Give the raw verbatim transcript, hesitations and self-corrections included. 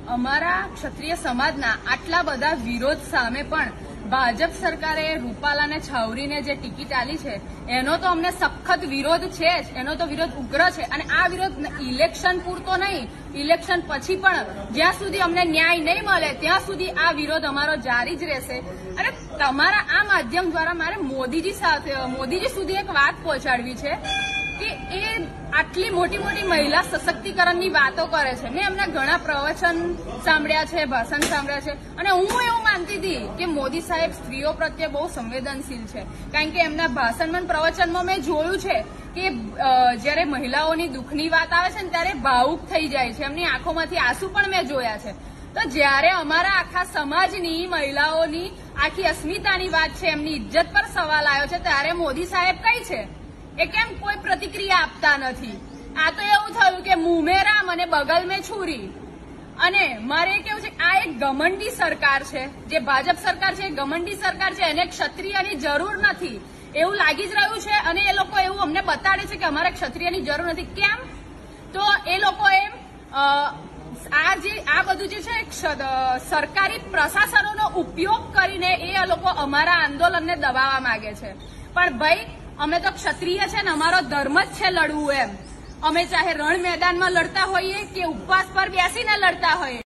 અમારા ક્ષત્રિય સમાજના આટલા બધા વિરોધ સામે પણ ભાજપ સરકારે રૂપાલાને છાવરીને જે ટિકિટ આલી છે એનો તો અમને સખત વિરોધ છે જ, એનો તો વિરોધ ઉગ્ર છે. અને આ વિરોધ ઇલેક્શન પૂરતો નહીં, ઇલેક્શન પછી પણ જ્યાં સુધી અમને ન્યાય નહીં મળે ત્યાં સુધી આ વિરોધ અમારો જારી જ રહેશે. અને તમારા આ માધ્યમ દ્વારા મારે મોદીજી સાથે મોદીજી સુધી એક વાત પહોંચાડવી છે કે એ આટલી મોટી મોટી મહિલા સશક્તિકરણની વાતો કરે છે. મેં એમના ઘણા પ્રવચન સાંભળ્યા છે, ભાષણ સાંભળ્યા છે, અને હું એવું માનતી હતી કે મોદી સાહેબ સ્ત્રીઓ પ્રત્યે બહુ સંવેદનશીલ છે, કારણ કે એમના ભાષણમાં પ્રવચનમાં મેં જોયું છે કે જયારે મહિલાઓની દુઃખની વાત આવે છે ને ત્યારે ભાવુક થઈ જાય છે, એમની આંખોમાંથી આંસુ પણ મેં જોયા છે. તો જયારે અમારા આખા સમાજની મહિલાઓની આખી અસ્મિતાની વાત છે, એમની ઇજ્જત પર સવાલ આવ્યો છે, ત્યારે મોદી સાહેબ કઈ છે એ કેમ કોઈ પ્રતિક્રિયા આપતા નથી? આ તો એવું થયું કે મુંહ મેં રામ અને બગલ મેં છુરી. અને મારે કેવું છે, આ એક ગમંડી સરકાર છે, જે ભાજપ સરકાર છે એ ગમંડી સરકાર છે, એને ક્ષત્રિયની જરૂર નથી એવું લાગી જ રહ્યું છે. અને એ લોકો એવું અમને બતાડે છે કે અમારે ક્ષત્રિયની જરૂર નથી. કેમ? તો એ લોકો એમ આ જે આ બધું જે છે સરકારી પ્રશાસનોનો ઉપયોગ કરીને એ લોકો અમારા આંદોલનને દબાવવા માંગે છે. પણ ભાઈ, અમે તો ક્ષત્રિય છે ને, અમારો ધર્મ જ છે લડવું. એમ અમે ચાહે રણ મેદાનમાં લડતા હોઈએ કે ઉપવાસ પર બેસીને લડતા હોઈએ.